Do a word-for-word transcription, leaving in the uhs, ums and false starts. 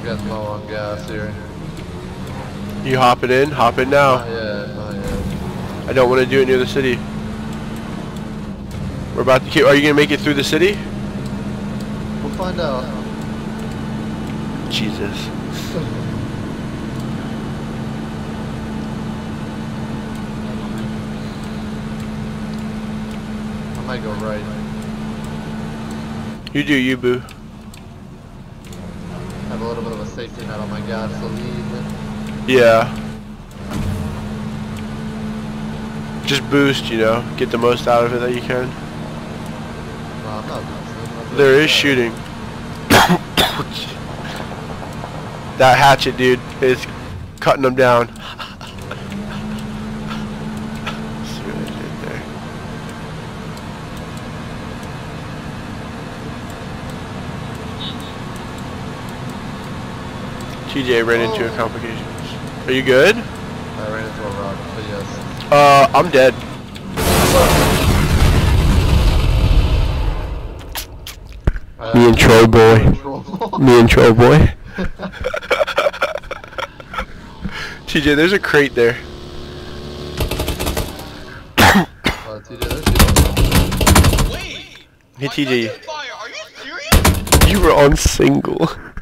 got low on gas here. You hopping in? Hop in now. Not yet, not yet. I don't want to do it near the city. We're about to keep. Are you gonna make it through the city? We'll find out. Jesus. I might go right. You do you, boo. Have a little bit of a safety net on my gasoline. Yeah. Just boost, you know. Get the most out of it that you can. No, I'm not boosting. There is shooting. That hatchet, dude, is cutting them down. See what I did there. T J ran Oh. into a complication. Are you good? I ran into a rock, but yes. Uh, I'm dead. Uh, Me and Troll Boy. Me and Troll Boy. T J, there's a crate there. Uh, T J, there's you. Wait! Hey T J, Fire. Are you serious? you were on single.